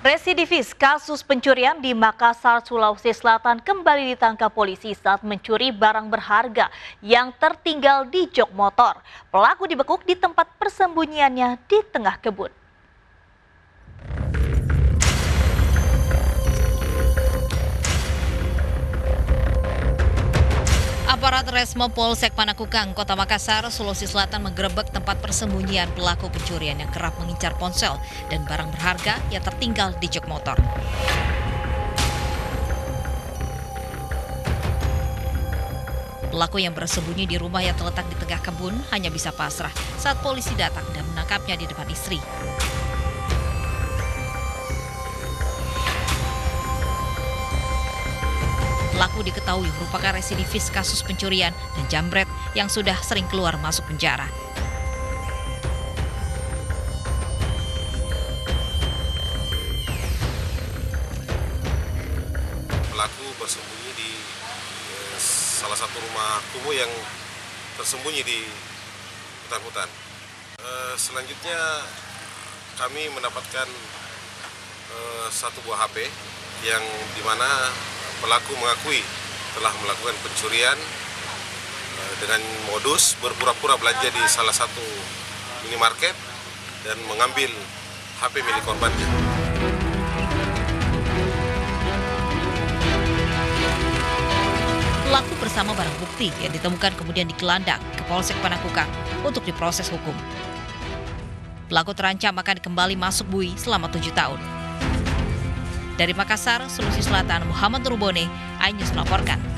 Residivis kasus pencurian di Makassar, Sulawesi Selatan kembali ditangkap polisi saat mencuri barang berharga yang tertinggal di jok motor. Pelaku dibekuk di tempat persembunyiannya di tengah kebun. Aparat Resmo Polsek Panakukang, Kota Makassar, Sulawesi Selatan menggerebek tempat persembunyian pelaku pencurian yang kerap mengincar ponsel dan barang berharga yang tertinggal di jok motor. Pelaku yang bersembunyi di rumah yang terletak di tengah kebun hanya bisa pasrah saat polisi datang dan menangkapnya di depan istri. Pelaku diketahui merupakan residivis kasus pencurian dan jambret yang sudah sering keluar masuk penjara. Pelaku bersembunyi di salah satu rumah kumuh yang tersembunyi di hutan-hutan. Selanjutnya kami mendapatkan satu buah HP yang dimana pelaku mengakui telah melakukan pencurian dengan modus berpura-pura belanja di salah satu minimarket dan mengambil HP milik korbannya. Pelaku bersama barang bukti yang ditemukan kemudian digelandang ke Polsek Panakukang untuk diproses hukum. Pelaku terancam akan kembali masuk bui selama 7 tahun. Dari Makassar, Sulawesi Selatan, Muhammad Rubone, iNews melaporkan.